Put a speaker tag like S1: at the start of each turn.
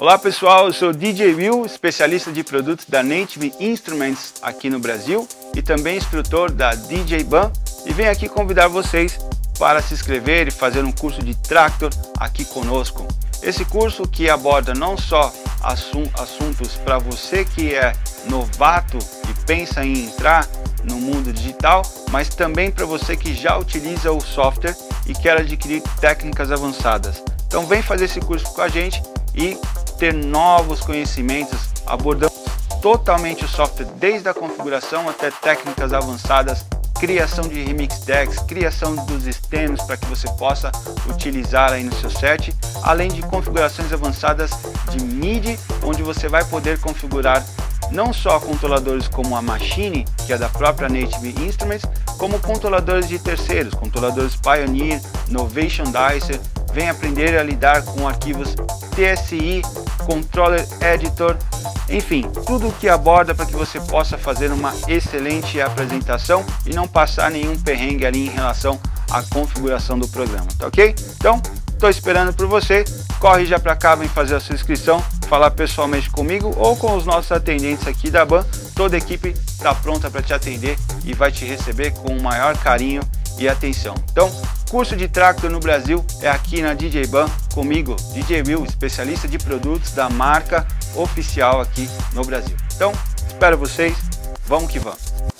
S1: Olá pessoal, eu sou DJ Will, especialista de produtos da Native Instruments aqui no Brasil e também instrutor da DJ Ban, e venho aqui convidar vocês para se inscrever e fazer um curso de Traktor aqui conosco. Esse curso que aborda não só assuntos para você que é novato e pensa em entrar no mundo digital, mas também para você que já utiliza o software e quer adquirir técnicas avançadas. Então vem fazer esse curso com a gente e ter novos conhecimentos, abordando totalmente o software, desde a configuração até técnicas avançadas, criação de remix decks, criação dos stems para que você possa utilizar aí no seu set, além de configurações avançadas de MIDI, onde você vai poder configurar não só controladores como a Machine, que é da própria Native Instruments, como controladores de terceiros, controladores Pioneer, Novation Dicer. Vem aprender a lidar com arquivos TSI, Controller Editor, enfim, tudo o que aborda para que você possa fazer uma excelente apresentação e não passar nenhum perrengue ali em relação à configuração do programa, tá ok? Então, estou esperando por você, corre já para cá, vem fazer a sua inscrição, falar pessoalmente comigo ou com os nossos atendentes aqui da Ban. Toda a equipe está pronta para te atender e vai te receber com o maior carinho e atenção. Então, curso de Traktor no Brasil é aqui na DJ Ban, comigo, DJ Will, especialista de produtos da marca oficial aqui no Brasil. Então, espero vocês, vamos que vamos!